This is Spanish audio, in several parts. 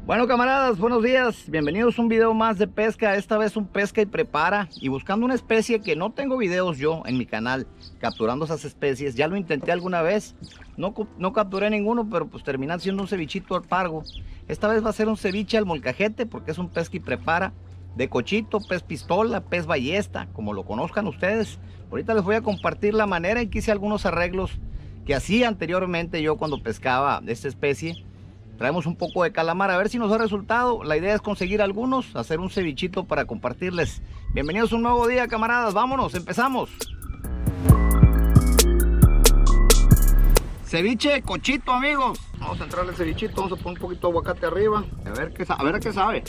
Bueno, camaradas, buenos días, bienvenidos a un video más de pesca. Esta vez un pesca y prepara, y buscando una especie que no tengo videos yo en mi canal capturando esas especies. Ya lo intenté alguna vez, no capturé ninguno, pero pues terminé haciendo un cevichito al pargo. Esta vez va a ser un ceviche al molcajete, porque es un pesca y prepara de cochito, pez pistola, pez ballesta, como lo conozcan ustedes. Ahorita les voy a compartir la manera en que hice algunos arreglos que hacía anteriormente yo cuando pescaba de esta especie. Traemos un poco de calamar, a ver si nos da resultado. La idea es conseguir algunos, hacer un cevichito para compartirles. Bienvenidos a un nuevo día, camaradas. Vámonos, empezamos. Ceviche de cochito, amigos. Vamos a entrarle el cevichito, vamos a poner un poquito de aguacate arriba. A ver a qué sabe.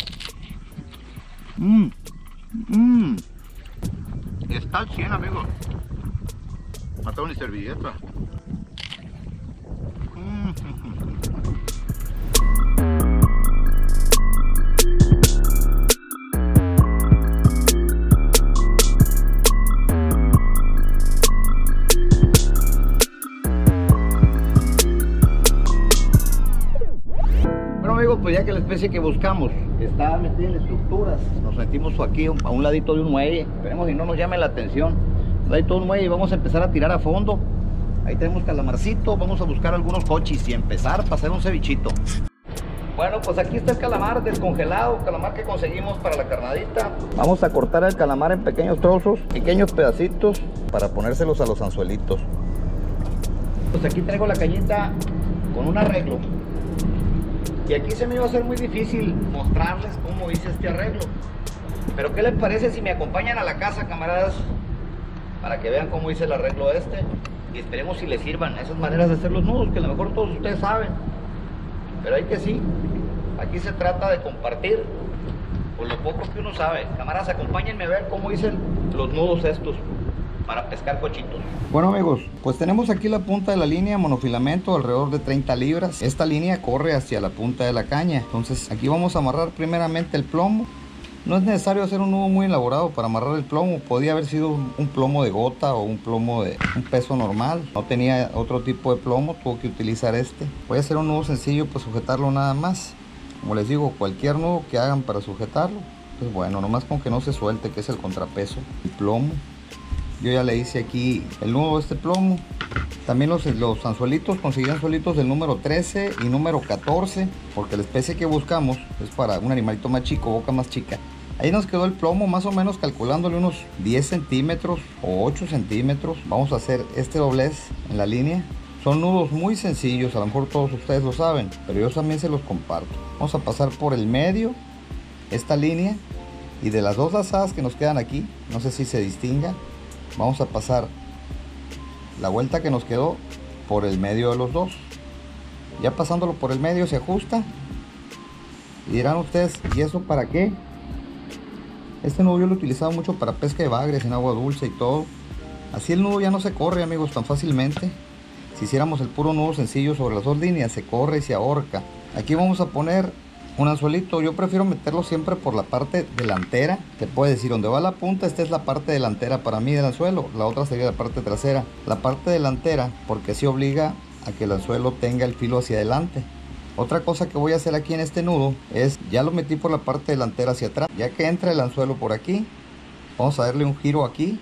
Está al 100, amigos. No tengo ni servilleta. Pues ya que la especie que buscamos está metida en estructuras, nos metimos aquí a un ladito de un muelle. Esperemos y no nos llame la atención. Un ladito de un muelle y vamos a empezar a tirar a fondo. Ahí tenemos calamarcito, vamos a buscar algunos cochis y empezar para hacer un cevichito. Bueno, pues aquí está el calamar descongelado, calamar que conseguimos para la carnadita. Vamos a cortar el calamar en pequeños trozos, pequeños pedacitos, para ponérselos a los anzuelitos. Pues aquí traigo la cañita con un arreglo. Y aquí se me iba a hacer muy difícil mostrarles cómo hice este arreglo. Pero ¿qué les parece si me acompañan a la casa, camaradas? Para que vean cómo hice el arreglo este. Y esperemos si les sirvan esas maneras de hacer los nudos, que a lo mejor todos ustedes saben. Pero hay que sí. Aquí se trata de compartir por lo poco que uno sabe. Camaradas, acompáñenme a ver cómo hice los nudos estos para pescar cochitos. Bueno, amigos, pues tenemos aquí la punta de la línea monofilamento, alrededor de 30 libras. Esta línea corre hacia la punta de la caña. Entonces aquí vamos a amarrar primeramente el plomo. No es necesario hacer un nudo muy elaborado para amarrar el plomo. Podía haber sido un plomo de gota o un plomo de un peso normal. No tenía otro tipo de plomo, tuve que utilizar este. Voy a hacer un nudo sencillo para sujetarlo nada más. Como les digo, cualquier nudo que hagan para sujetarlo, pues bueno, nomás con que no se suelte, que es el contrapeso, el plomo. Yo ya le hice aquí el nudo de este plomo. También los anzuelitos, conseguí anzuelitos del número 13 y número 14, porque la especie que buscamos es para un animalito más chico, boca más chica. Ahí nos quedó el plomo más o menos calculándole unos 10 centímetros o 8 centímetros. Vamos a hacer este doblez en la línea. Son nudos muy sencillos, a lo mejor todos ustedes lo saben, pero yo también se los comparto. Vamos a pasar por el medio esta línea, y de las dos lazadas que nos quedan aquí, no sé si se distinga, vamos a pasar la vuelta que nos quedó por el medio de los dos. Ya pasándolo por el medio se ajusta. Y dirán ustedes, ¿y eso para qué? Este nudo yo lo he utilizado mucho para pesca de bagres en agua dulce y todo. Así el nudo ya no se corre, amigos, tan fácilmente. Si hiciéramos el puro nudo sencillo sobre las dos líneas, se corre y se ahorca. Aquí vamos a poner un anzuelito. Yo prefiero meterlo siempre por la parte delantera. Te puede decir, donde va la punta, esta es la parte delantera para mí del anzuelo. La otra sería la parte trasera. La parte delantera, porque así obliga a que el anzuelo tenga el filo hacia adelante. Otra cosa que voy a hacer aquí en este nudo es, ya lo metí por la parte delantera hacia atrás. Ya que entra el anzuelo por aquí, vamos a darle un giro aquí.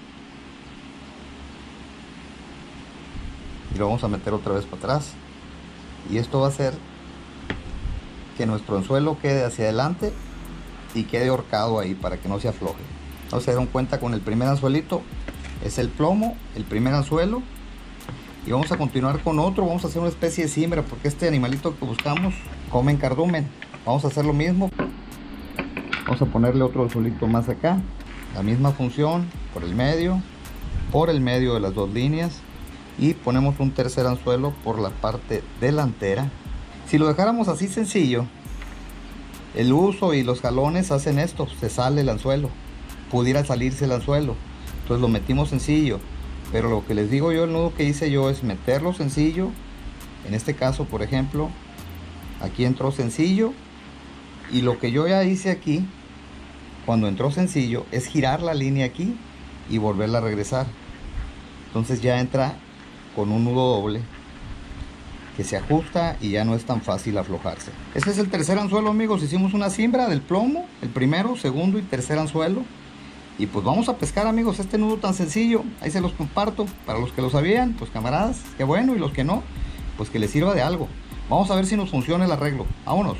Y lo vamos a meter otra vez para atrás. Y esto va a hacer que nuestro anzuelo quede hacia adelante y quede ahorcado ahí para que no se afloje. No se dieron cuenta, con el primer anzuelito es el plomo, el primer anzuelo, y vamos a continuar con otro. Vamos a hacer una especie de cimbra, porque este animalito que buscamos come en cardumen. Vamos a hacer lo mismo. Vamos a ponerle otro anzuelito más acá, la misma función, por el medio de las dos líneas, y ponemos un tercer anzuelo por la parte delantera. Si lo dejáramos así sencillo, el uso y los jalones hacen esto, se sale el anzuelo, pudiera salirse el anzuelo, entonces lo metimos sencillo. Pero lo que les digo yo, el nudo que hice yo es meterlo sencillo. En este caso, por ejemplo, aquí entró sencillo, y lo que yo ya hice aquí, cuando entró sencillo, es girar la línea aquí y volverla a regresar. Entonces ya entra con un nudo doble que se ajusta y ya no es tan fácil aflojarse. Este es el tercer anzuelo, amigos. Hicimos una cimbra del plomo, el primero, segundo y tercer anzuelo. Y pues vamos a pescar, amigos, este nudo tan sencillo. Ahí se los comparto. Para los que lo sabían, pues camaradas, qué bueno. Y los que no, pues que les sirva de algo. Vamos a ver si nos funciona el arreglo. Vámonos.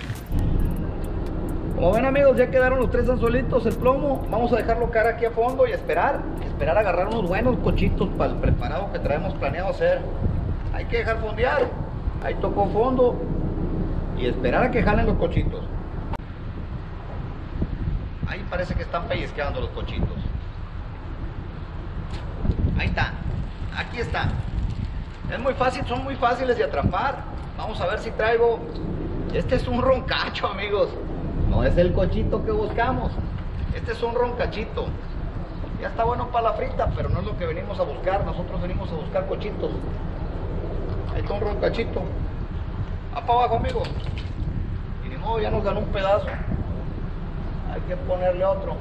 Como ven, amigos, ya quedaron los tres anzuelitos, el plomo. Vamos a dejarlo caer aquí a fondo y esperar a agarrar unos buenos cochitos para el preparado que traemos planeado hacer. Hay que dejar fondear. Ahí tocó fondo y esperar a que jalen los cochitos. Ahí parece que están pellizqueando los cochitos. Ahí está. Aquí está. Es muy fácil, son muy fáciles de atrapar. Vamos a ver si traigo. Este es un roncacho, amigos. No es el cochito que buscamos. Este es un roncachito. Ya está bueno para la frita, pero no es lo que venimos a buscar. Nosotros venimos a buscar cochitos. Ahí está un roncachito. Va para abajo, amigos. Y ni modo, ya nos ganó un pedazo. Hay que ponerle otro.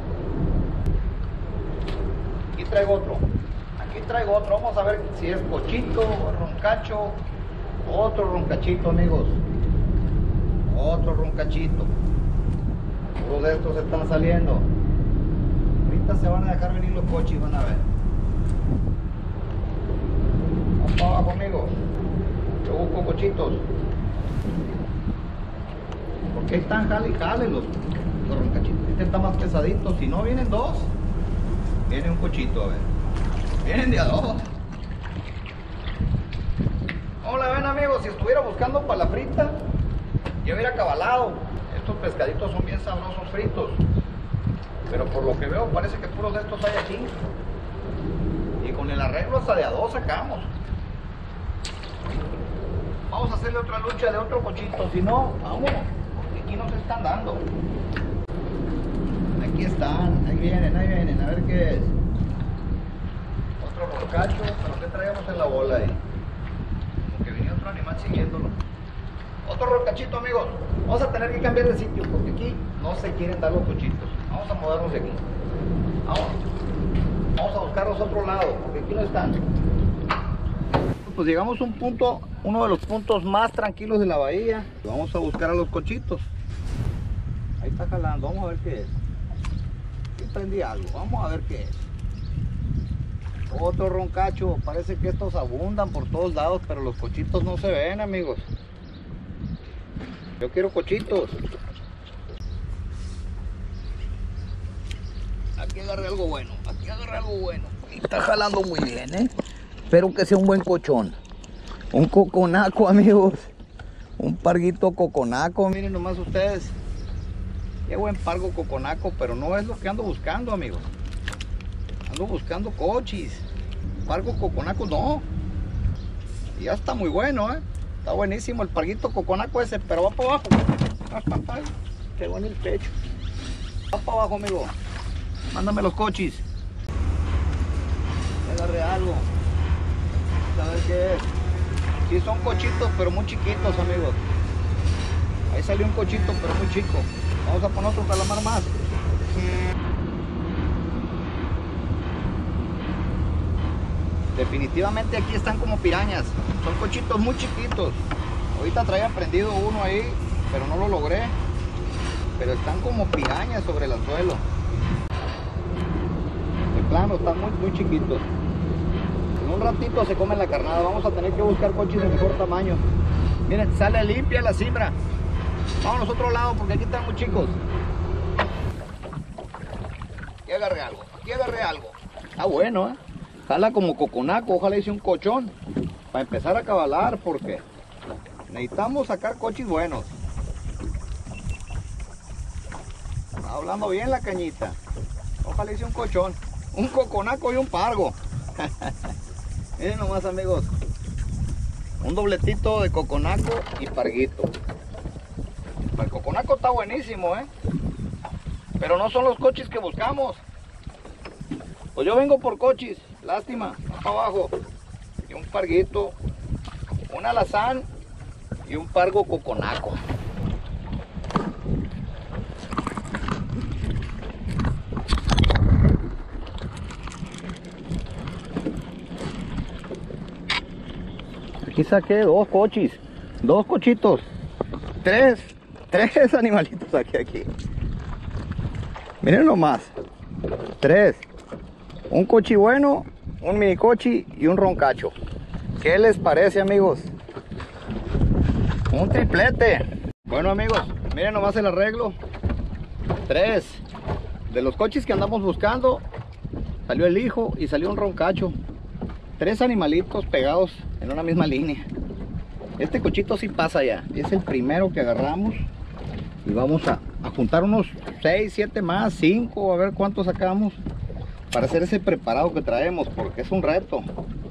Aquí traigo otro. Aquí traigo otro. Vamos a ver si es cochito, roncacho. Otro roncachito, amigos. Otro roncachito. Todos de estos están saliendo. Ahorita se van a dejar venir los cochis, van a ver. Vamos para abajo, amigos. Yo busco cochitos. Porque ahí están jale y jale los roncachitos. Este está más pesadito. Si no vienen dos, viene un cochito, a ver. Vienen de a dos. Hola, ven, amigos, si estuviera buscando para la frita, yo hubiera cabalado. Estos pescaditos son bien sabrosos fritos. Pero por lo que veo parece que puros de estos hay aquí. Y con el arreglo hasta de a dos sacamos. Vamos a hacerle otra lucha de otro cochito. Si no, vamos. Porque aquí nos están dando. Aquí están. Ahí vienen, ahí vienen. A ver qué es. Otro roncacho. Pero ¿qué traíamos en la bola ahí? Como que venía otro animal siguiéndolo. Otro roncachito, amigos. Vamos a tener que cambiar de sitio porque aquí no se quieren dar los cochitos. Vamos a movernos de aquí. Vamos a buscarlos a otro lado porque aquí no están. Pues llegamos a un punto, uno de los puntos más tranquilos de la bahía. Vamos a buscar a los cochitos. Ahí está jalando. Vamos a ver qué es. Aquí prendí algo. Vamos a ver qué es. Otro roncacho. Parece que estos abundan por todos lados, pero los cochitos no se ven, amigos. Yo quiero cochitos. Aquí agarré algo bueno. Aquí agarré algo bueno. Está jalando muy bien, ¿eh? Espero que sea un buen cochón. Un coconaco, amigos. Un parguito coconaco. Miren nomás ustedes. Qué buen pargo coconaco, pero no es lo que ando buscando, amigos. Ando buscando cochis. Pargo coconaco no. Y ya está muy bueno, ¿eh? Está buenísimo el parguito coconaco ese, pero va para abajo. Qué bueno el pecho. Va para abajo, amigo. Mándame los cochis. Agarré algo. A ver qué es. Sí son cochitos, pero muy chiquitos, amigos. Ahí salió un cochito, pero muy chico. Vamos a poner otro calamar más. Definitivamente aquí están como pirañas. Son cochitos muy chiquitos. Ahorita traía prendido uno ahí, pero no lo logré. Pero están como pirañas sobre el anzuelo. De plano, están muy chiquitos. En un ratito se comen la carnada. Vamos a tener que buscar cochis de mejor tamaño. Miren, sale limpia la cimbra. Vámonos a otro lado porque aquí están muy chicos. Aquí agarré algo. Aquí agarré algo. Está bueno, ¿eh? Jala como coconaco. Ojalá hice un cochón. Para empezar a cabalar porque necesitamos sacar cochis buenos. Está hablando bien la cañita. Ojalá hice un cochón. Un coconaco y un pargo. Miren nomás, amigos. Un dobletito de coconaco y parguito. El coconaco está buenísimo, ¿eh? Pero no son los cochis que buscamos. Pues yo vengo por cochis. Lástima. Para abajo. Y un parguito. Un alazán. Y un pargo coconaco. Aquí saqué dos cochitos, tres animalitos aquí. Miren nomás, tres, un cochi bueno, un mini cochi y un roncacho. ¿Qué les parece, amigos? Un triplete. Bueno, amigos, miren nomás el arreglo. Tres de los cochis que andamos buscando, salió el hijo y salió un roncacho. Tres animalitos pegados en una misma línea. Este cochito sí pasa ya, es el primero que agarramos. Y vamos a juntar unos 6, 7 más, 5, a ver cuántos sacamos para hacer ese preparado que traemos, porque es un reto.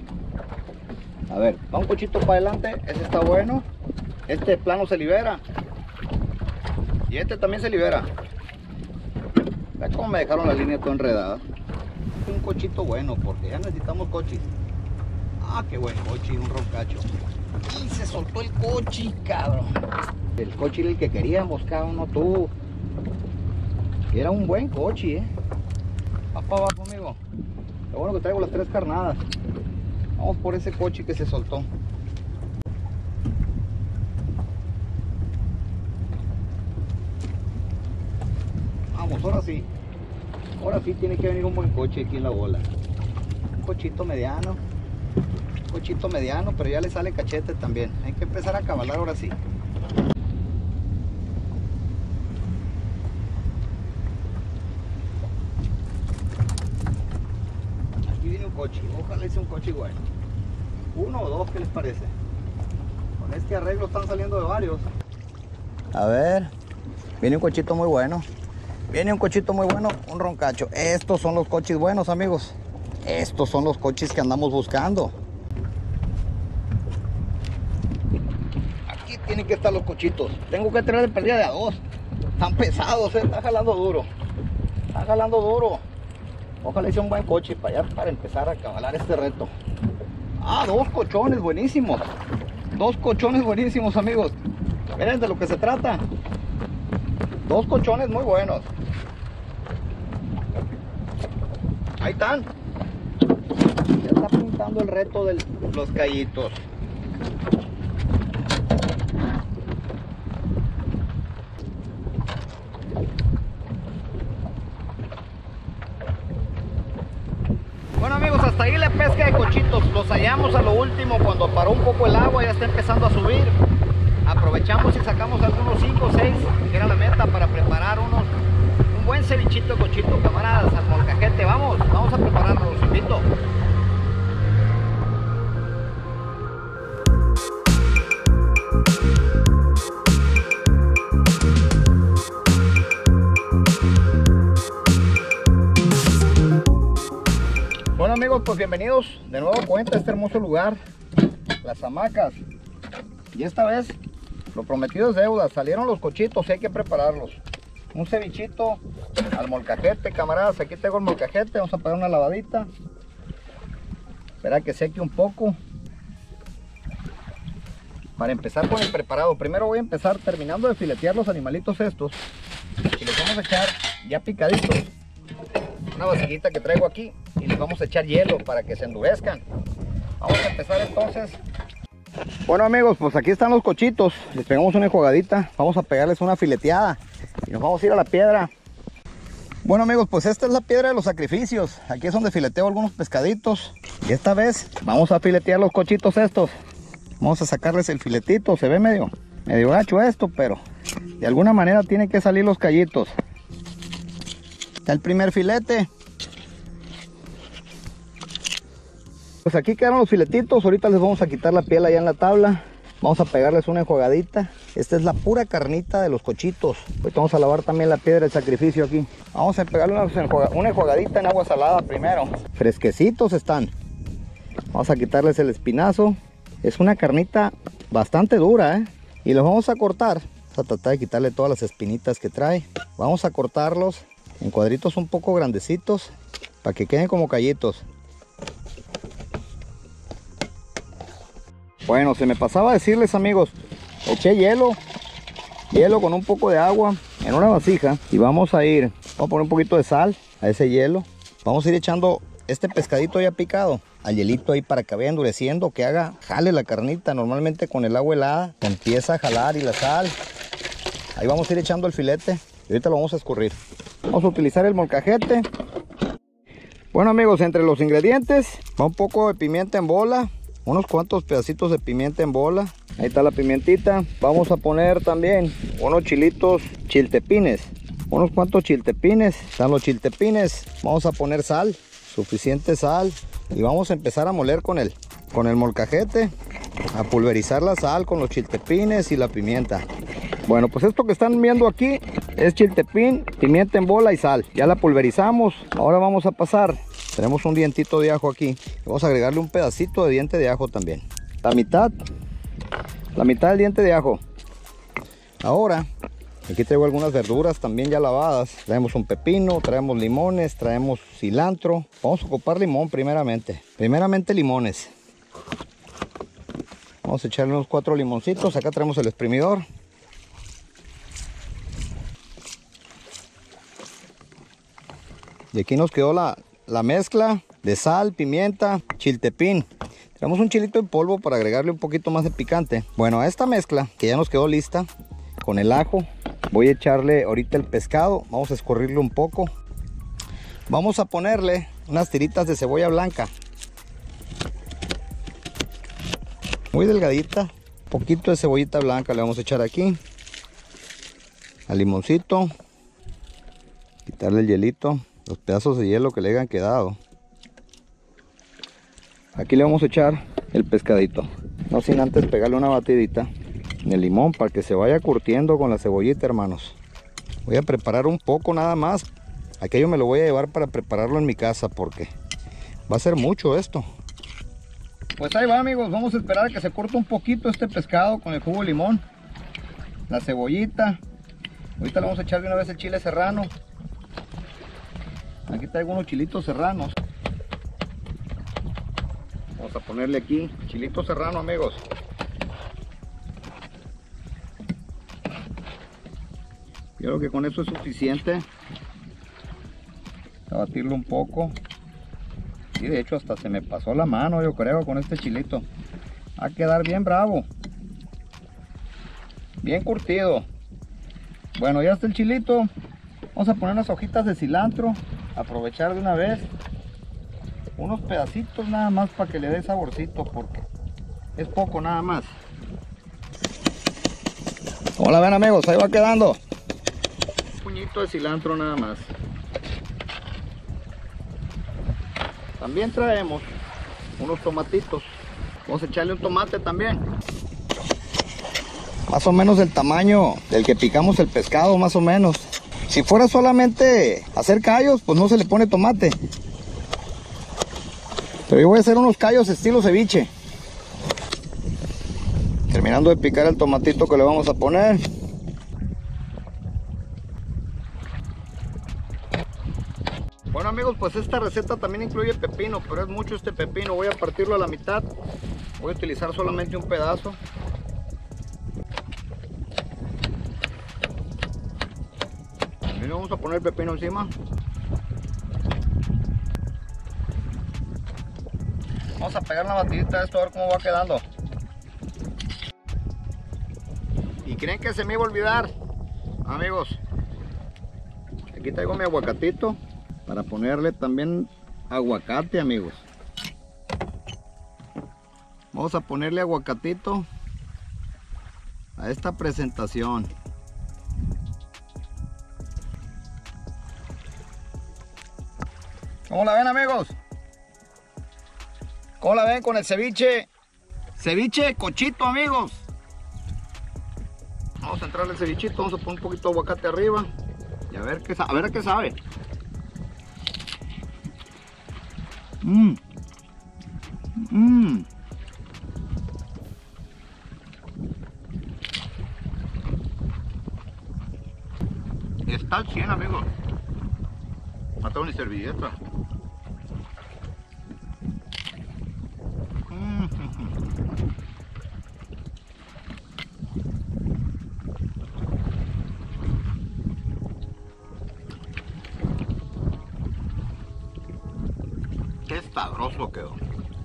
A ver, va un cochito para adelante, ese está bueno. Este plano se libera. Y este también se libera. Vean cómo me dejaron la línea toda enredada. Un cochito bueno, porque ya necesitamos cochis. Ah, qué buen cochi, un roncacho. Y se soltó el cochi, cabrón. El cochi era el que queríamos, cabrón, no tú. Era un buen cochi, Va para abajo, amigo. Lo bueno que traigo las 3 carnadas. Vamos por ese cochi que se soltó. Vamos, ahora sí. Ahora sí tiene que venir un buen coche aquí en la bola. Un cochito mediano. Un cochito mediano, pero ya le sale cachete también. Hay que empezar a cabalar ahora sí. Aquí viene un coche. Ojalá hice un coche igual. 1 o 2, ¿qué les parece? Con este arreglo están saliendo de varios. A ver. Viene un cochito muy bueno. Viene un cochito muy bueno, un roncacho. Estos son los coches buenos, amigos. Estos son los coches que andamos buscando. Aquí tienen que estar los cochitos. Tengo que traer de pérdida de a 2. Están pesados, está jalando duro. Está jalando duro. Ojalá hice un buen coche para allá, para empezar a cabalar este reto. Ah, 2 cochones buenísimos. 2 cochones buenísimos, amigos. Miren de lo que se trata. 2 cochones muy buenos. Ahí están. Ya está pintando el reto de los callitos. Bueno, amigos, hasta ahí la pesca de cochitos. Los hallamos a lo último cuando paró un poco el agua, ya está empezando a subir. Aprovechamos y sacamos algunos 5 o 6, que era la meta, para preparar un buen cevichito de cochito, camaradas, al molcajete. Vamos a prepararlo, los invito. Bueno, amigos, pues bienvenidos de nuevo cuenta a este hermoso lugar, las hamacas. Y esta vez lo prometido es deuda, salieron los cochitos y hay que prepararlos. Un cevichito al molcajete, camaradas. Aquí tengo el molcajete, vamos a poner una lavadita. Espera que seque un poco. Para empezar con el preparado, primero voy a empezar terminando de filetear los animalitos estos. Y les vamos a echar ya picaditos una vasijita que traigo aquí. Y les vamos a echar hielo para que se endurezcan. Vamos a empezar entonces. Bueno, amigos, pues aquí están los cochitos. Les pegamos una enjuagadita. Vamos a pegarles una fileteada y nos vamos a ir a la piedra. Bueno, amigos, pues esta es la piedra de los sacrificios. Aquí es donde fileteo algunos pescaditos. Y esta vez vamos a filetear los cochitos estos. Vamos a sacarles el filetito. Se ve medio gacho esto, pero de alguna manera tienen que salir los callitos. Está el primer filete. Pues aquí quedaron los filetitos. Ahorita les vamos a quitar la piel allá en la tabla. Vamos a pegarles una enjuagadita. Esta es la pura carnita de los cochitos. Ahorita vamos a lavar también la piedra del sacrificio aquí. Vamos a pegarle una enjuagadita en agua salada primero. Fresquecitos están. Vamos a quitarles el espinazo. Es una carnita bastante dura, y los vamos a cortar. Vamos a tratar de quitarle todas las espinitas que trae. Vamos a cortarlos en cuadritos un poco grandecitos para que queden como callitos. Bueno, se me pasaba a decirles, amigos, eché hielo con un poco de agua en una vasija y vamos a poner un poquito de sal a ese hielo. Vamos a ir echando este pescadito ya picado al hielito ahí para que vaya endureciendo, que jale la carnita. Normalmente con el agua helada empieza a jalar, y la sal. Ahí vamos a ir echando el filete y ahorita lo vamos a escurrir. Vamos a utilizar el molcajete. Bueno amigos, entre los ingredientes va un poco de pimienta en bola, unos cuantos pedacitos de pimienta en bola. Ahí está la pimentita. Vamos a poner también unos chilitos chiltepines, unos cuantos chiltepines. Están los chiltepines. Vamos a poner sal, suficiente sal, y vamos a empezar a moler con el molcajete, a pulverizar la sal con los chiltepines y la pimienta. Bueno, pues esto que están viendo aquí es chiltepín, pimienta en bola y sal. Ya la pulverizamos. Ahora vamos a pasar. Tenemos un dientito de ajo aquí. Vamos a agregarle un pedacito de diente de ajo también. La mitad del diente de ajo. Ahora, aquí traigo algunas verduras también ya lavadas. Traemos un pepino, traemos limones, traemos cilantro. Vamos a ocupar limón primeramente. Primeramente limones. Vamos a echarle unos 4 limoncitos. Acá traemos el exprimidor. Y aquí nos quedó la mezcla de sal, pimienta, chiltepín. Tenemos un chilito en polvo para agregarle un poquito más de picante. Bueno, a esta mezcla que ya nos quedó lista con el ajo, voy a echarle ahorita el pescado. Vamos a escurrirle un poco. Vamos a ponerle unas tiritas de cebolla blanca, muy delgadita. Un poquito de cebollita blanca le vamos a echar aquí al limoncito. Quitarle el hielito, los pedazos de hielo que le hayan quedado. Aquí le vamos a echar el pescadito, no sin antes pegarle una batidita en el limón para que se vaya curtiendo con la cebollita, hermanos. Voy a preparar un poco nada más. Aquello me lo voy a llevar para prepararlo en mi casa porque va a ser mucho esto. Pues ahí va amigos, vamos a esperar a que se corte un poquito este pescado con el jugo de limón, la cebollita. Ahorita le vamos a echar de una vez el chile serrano. Aquí traigo unos chilitos serranos. Vamos a ponerle aquí chilito serrano, amigos. Yo creo que con eso es suficiente. A batirlo un poco. Y de hecho hasta se me pasó la mano, yo creo, con este chilito. Va a quedar bien bravo, bien curtido. Bueno, ya está el chilito. Vamos a poner unas hojitas de cilantro. Aprovechar de una vez unos pedacitos nada más para que le dé saborcito, porque es poco nada más. Como la ven amigos, ahí va quedando un puñito de cilantro nada más. También traemos unos tomatitos. Vamos a echarle un tomate también, más o menos del tamaño del que picamos el pescado, más o menos. Si fuera solamente hacer callos, pues no se le pone tomate. Pero yo voy a hacer unos callos estilo ceviche. Terminando de picar el tomatito que le vamos a poner. Bueno amigos, pues esta receta también incluye pepino, pero es mucho este pepino. Voy a partirlo a la mitad. Voy a utilizar solamente un pedazo. Y le vamos a poner el pepino encima. Vamos a pegar una batidita de esto a ver cómo va quedando. ¿Y creen que se me iba a olvidar? Amigos, aquí traigo mi aguacatito para ponerle también aguacate, amigos. Vamos a ponerle aguacatito a esta presentación. ¿Cómo la ven amigos? ¿Cómo la ven con el ceviche? Ceviche de cochito, amigos. Vamos a entrarle el cevichito, vamos a poner un poquito de aguacate arriba y a ver a qué sabe. Está al 100, amigos. No tengo ni servilleta. Qué sabroso quedó.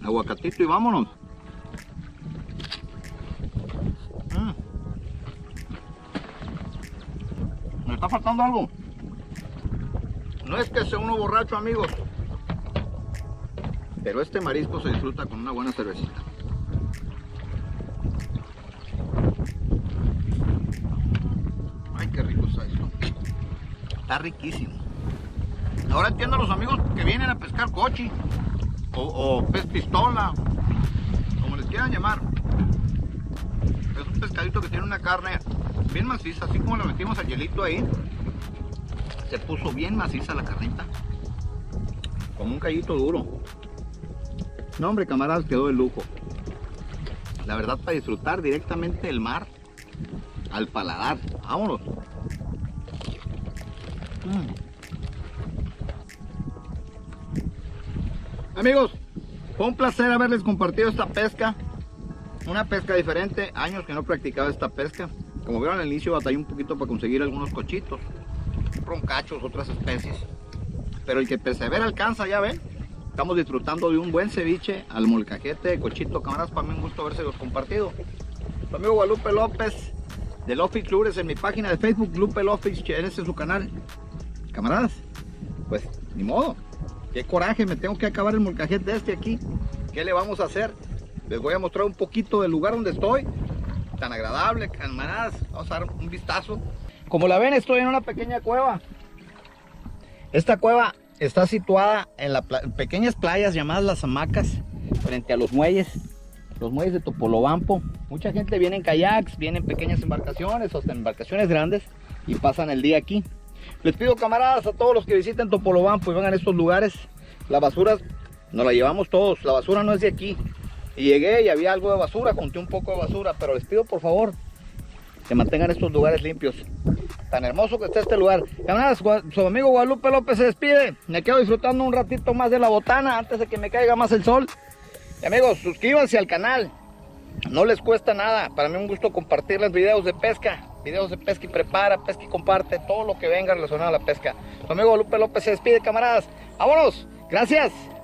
Aguacatito y vámonos. Me está faltando algo. No es que sea uno borracho, amigos, pero este marisco se disfruta con una buena cervecita. Ay, qué rico está esto. Está riquísimo. Ahora entiendo a los amigos que vienen a pescar cochi o pez pistola, como les quieran llamar. Es un pescadito que tiene una carne bien maciza, así como le metimos el hielito ahí. Se puso bien maciza la carnita, como un callito duro. No, hombre, camaradas, quedó de lujo. La verdad, para disfrutar directamente del mar al paladar. Vámonos. Amigos, fue un placer haberles compartido esta pesca. Una pesca diferente, años que no practicaba esta pesca. Como vieron al inicio, batallé un poquito para conseguir algunos cochitos, roncachos, otras especies. Pero el que persevera alcanza, ya ven. Estamos disfrutando de un buen ceviche al molcajete de cochito. Camaradas, para mí un gusto haberse los compartido. Su amigo Guadalupe López de Lofix Lures en mi página de Facebook, Lupe Lofix, ese es su canal. Camaradas, pues ni modo. Qué coraje, me tengo que acabar el molcajete este aquí. ¿Qué le vamos a hacer? Les voy a mostrar un poquito del lugar donde estoy. Tan agradable, camaradas. Vamos a dar un vistazo. Como la ven, estoy en una pequeña cueva. Esta cueva está situada en las pequeñas playas llamadas Las Hamacas, frente a los muelles de Topolobampo. Mucha gente viene en kayaks, viene en pequeñas embarcaciones o hasta en embarcaciones grandes y pasan el día aquí. Les pido, camaradas, a todos los que visiten Topolobampo y vengan a estos lugares, la basura nos la llevamos todos, la basura no es de aquí. Y llegué y había algo de basura, junté un poco de basura, pero les pido por favor que mantengan estos lugares limpios. Tan hermoso que está este lugar. Camaradas, su amigo Guadalupe López se despide. Me quedo disfrutando un ratito más de la botana antes de que me caiga más el sol. Y amigos, suscríbanse al canal. No les cuesta nada. Para mí un gusto compartirles videos de pesca. Videos de pesca y prepara, pesca y comparte. Todo lo que venga relacionado a la pesca. Su amigo Guadalupe López se despide, camaradas. ¡Vámonos! ¡Gracias!